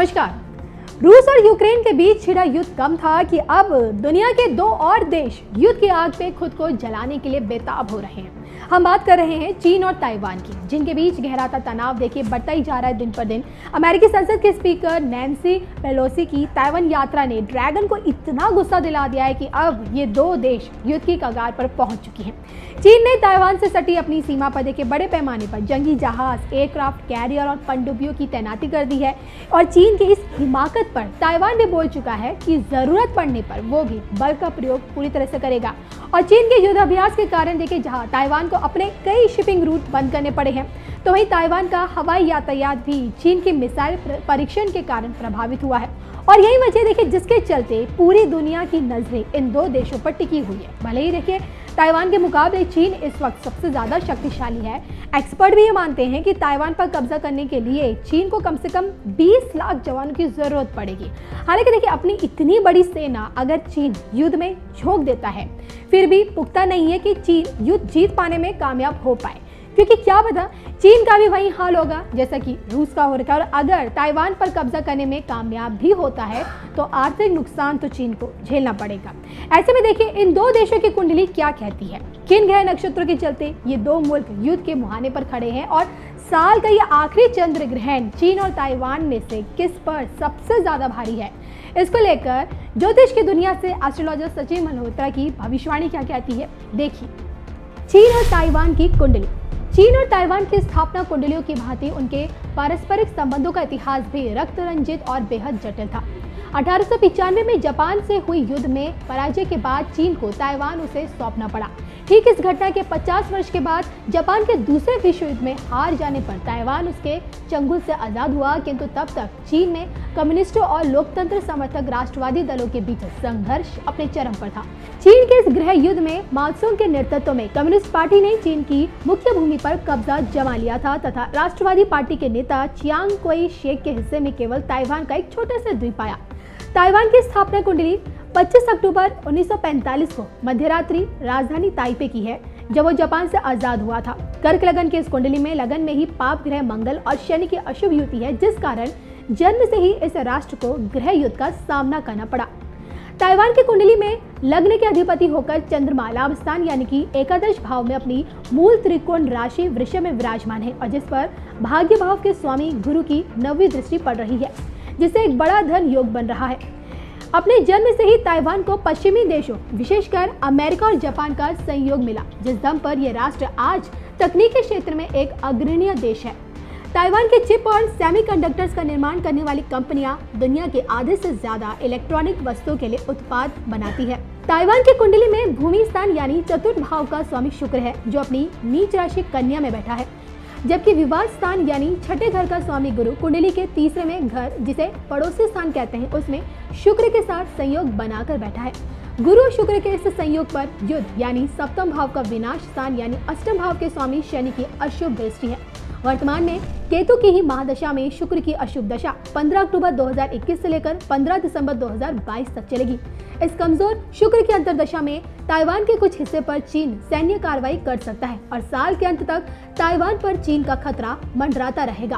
नमस्कार। रूस और यूक्रेन के बीच छिड़ा युद्ध कम था कि अब दुनिया के दो और देश युद्ध की आग पे खुद को जलाने के लिए बेताब हो रहे हैं। हम बात कर रहे हैं चीन और ताइवान की, जिनके बीच गहराता तनाव देखिए बढ़ता ही जा रहा है दिन पर दिन। अमेरिकी संसद के स्पीकर नैन्सी पेलोसी की ताइवान यात्रा ने ड्रैगन को इतना गुस्सा दिला दिया है कि अब ये दो देश युद्ध की कगार पर पहुंच चुकी हैं। चीन ने ताइवान से सटी अपनी सीमा पर देखिए बड़े पैमाने पर जंगी जहाज, एयरक्राफ्ट कैरियर और पनडुब्बियों की तैनाती कर दी है और चीन की इस हिमाकत पर ताइवान भी बोल चुका है कि जरूरत पड़ने पर वो भी बल का प्रयोग पूरी तरह से करेगा। और चीन के युद्धाभ्यास के कारण देखिए जहां ताइवान को अपने कई शिपिंग रूट बंद करने पड़े हैं, तो वहीं ताइवान का हवाई यातायात भी चीन के मिसाइल परीक्षण के कारण प्रभावित हुआ है। और यही वजह देखिए जिसके चलते पूरी दुनिया की नजरें इन दो देशों पर टिकी हुई है। भले ही देखिए ताइवान के मुकाबले चीन इस वक्त सबसे ज्यादा शक्तिशाली है। एक्सपर्ट भी ये मानते हैं कि ताइवान पर कब्जा करने के लिए चीन को कम से कम 20 लाख जवानों की जरूरत पड़ेगी। हालांकि देखिए अपनी इतनी बड़ी सेना अगर चीन युद्ध में झोंक देता है, फिर भी पुख्ता नहीं है कि चीन युद्ध जीत पाने में कामयाब हो पाए, क्योंकि क्या पता चीन का भी वही हाल होगा जैसा कि रूस का हो रखा है। और अगर ताइवान पर कब्जा करने में कामयाब भी होता है तो आर्थिक नुकसान तो चीन को झेलना पड़ेगा। ऐसे में देखिए इन दो देशों की कुंडली क्या कहती है, किन ग्रह नक्षत्रों के चलते ये दो मुल्क युद्ध के मुहाने पर खड़े हैं और साल का ये आखिरी चंद्र ग्रहण चीन और ताइवान में से किस पर सबसे ज्यादा भारी है। इसको लेकर ज्योतिष की दुनिया से एस्ट्रोलॉजर सचिन मल्होत्रा की भविष्यवाणी क्या कहती है, देखिए। चीन और ताइवान की कुंडली। चीन और ताइवान की स्थापना कुंडलियों की भांति उनके पारस्परिक संबंधों का इतिहास भी रक्त रंजित और बेहद जटिल था। 1895 में जापान से हुई युद्ध में पराजय के बाद चीन को ताइवान उसे सौंपना पड़ा। ठीक इस घटना के 50 वर्ष के बाद जापान के दूसरे विश्व युद्ध में हार जाने पर ताइवान उसके चंगुल से आजाद हुआ, किंतु तब तक चीन में कम्युनिस्टों और लोकतंत्र समर्थक राष्ट्रवादी दलों के बीच संघर्ष अपने चरम पर था। चीन के इस गृह युद्ध में माओत्से के नेतृत्व में कम्युनिस्ट पार्टी ने चीन की मुख्य भूमि पर कब्जा जमा लिया था तथा राष्ट्रवादी पार्टी के नेता चियांग कोई शेक के हिस्से में केवल ताइवान का एक छोटा सा द्वीप आया। ताइवान की स्थापना कुंडली 25 अक्टूबर 1945 को मध्यरात्रि राजधानी ताइपे की है, जब वो जापान से आजाद हुआ था। कर्क लगन के इस कुंडली में लगन में ही पाप ग्रह मंगल और शनि की अशुभ युति है, जिस कारण जन्म से ही इस राष्ट्र को गृह युद्ध का सामना करना पड़ा। ताइवान की कुंडली में लग्न के अधिपति होकर चंद्रमा लाभ स्थान यानी कि एकादश भाव में अपनी मूल त्रिकोण राशि वृषभ में विराजमान है और जिस पर भाग्य भाव के स्वामी गुरु की 9वीं दृष्टि पड़ रही है, जिससे एक बड़ा धन योग बन रहा है। अपने जन्म से ही ताइवान को पश्चिमी देशों विशेषकर अमेरिका और जापान का संयोग मिला, जिस दम पर यह राष्ट्र आज तकनीकी क्षेत्र में एक अग्रणी देश है। ताइवान के चिप और सेमीकंडक्टर्स का निर्माण करने वाली कंपनियां दुनिया के आधे से ज्यादा इलेक्ट्रॉनिक वस्तुओं के लिए उत्पाद बनाती है। ताइवान की कुंडली में भूमि स्थान यानी चतुर्थ भाव का स्वामी शुक्र है, जो अपनी नीच राशि कन्या में बैठा है, जबकि विवाह स्थान यानी छठे घर का स्वामी गुरु कुंडली के तीसरे में घर, जिसे पड़ोसी स्थान कहते हैं, उसमें शुक्र के साथ संयोग बनाकर बैठा है। गुरु और शुक्र के इस संयोग पर युद्ध यानी सप्तम भाव का विनाश स्थान यानी अष्टम भाव के स्वामी शनि की अशुभ दृष्टि है। वर्तमान में केतु की ही महादशा में शुक्र की अशुभ दशा 15 अक्टूबर 2021 से लेकर 15 दिसंबर 2022 तक चलेगी। इस कमजोर शुक्र की अंतर्दशा में ताइवान के कुछ हिस्से पर चीन सैन्य कार्रवाई कर सकता है और साल के अंत तक ताइवान पर चीन का खतरा मंडराता रहेगा।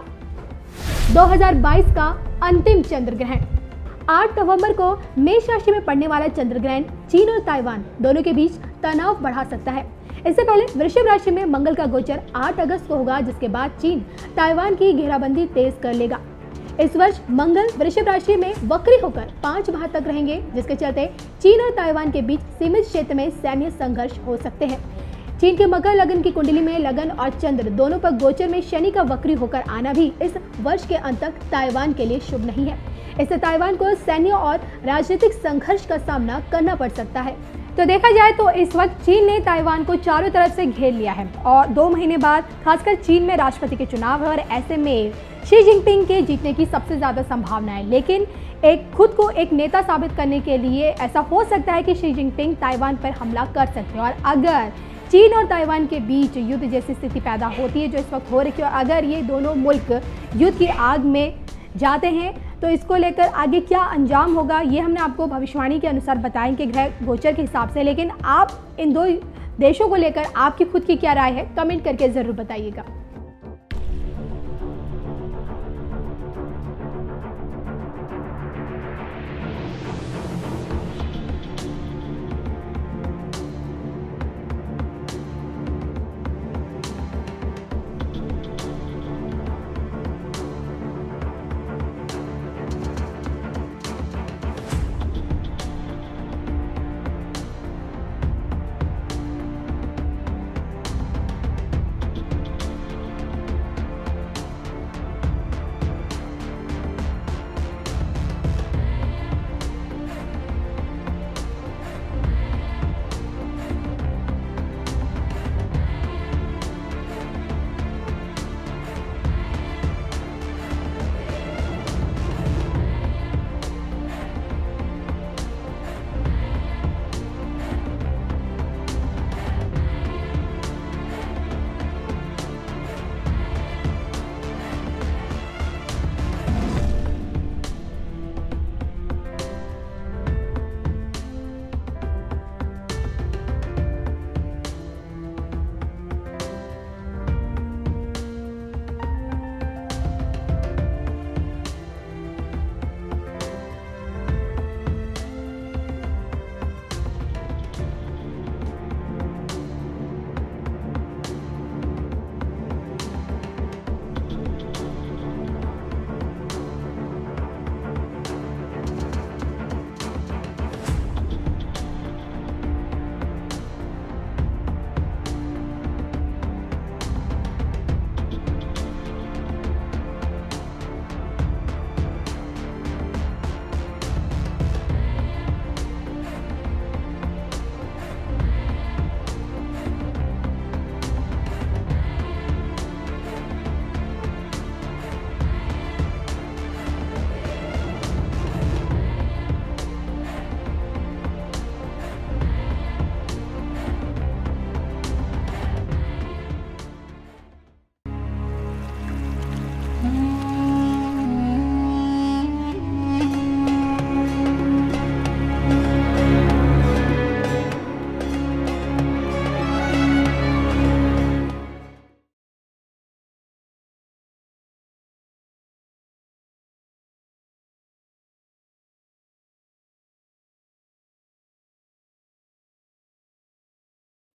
2022 का अंतिम चंद्र ग्रहण। 8 नवंबर को मेष राशि में पड़ने वाला चंद्र ग्रहण चीन और ताइवान दोनों के बीच तनाव बढ़ा सकता है। इससे पहले वृषभ राशि में मंगल का गोचर 8 अगस्त को होगा, जिसके बाद चीन ताइवान की घेराबंदी तेज कर लेगा। इस वर्ष मंगल वृषभ राशि में वक्री होकर 5 माह तक रहेंगे, जिसके चलते चीन और ताइवान के बीच सीमित क्षेत्र में सैन्य संघर्ष हो सकते हैं। चीन के मकर लगन की कुंडली में लगन और चंद्र दोनों पर गोचर में शनि का वक्री होकर आना भी इस वर्ष के अंत तक ताइवान के लिए शुभ नहीं है। इससे ताइवान को सैन्य और राजनीतिक संघर्ष का सामना करना पड़ सकता है। तो देखा जाए तो इस वक्त चीन ने ताइवान को चारों तरफ से घेर लिया है और 2 महीने बाद खासकर चीन में राष्ट्रपति के चुनाव है और ऐसे में शी जिनपिंग के जीतने की सबसे ज्यादा संभावना है। लेकिन खुद को एक नेता साबित करने के लिए ऐसा हो सकता है कि शी जिनपिंग ताइवान पर हमला कर सकते हैं और अगर चीन और ताइवान के बीच युद्ध जैसी स्थिति पैदा होती है जो इस वक्त हो रही है और अगर ये दोनों मुल्क युद्ध की आग में जाते हैं तो इसको लेकर आगे क्या अंजाम होगा, ये हमने आपको भविष्यवाणी के अनुसार बताया कि ग्रह गोचर के हिसाब से। लेकिन आप इन दो देशों को लेकर आपकी खुद की क्या राय है, कमेंट करके ज़रूर बताइएगा।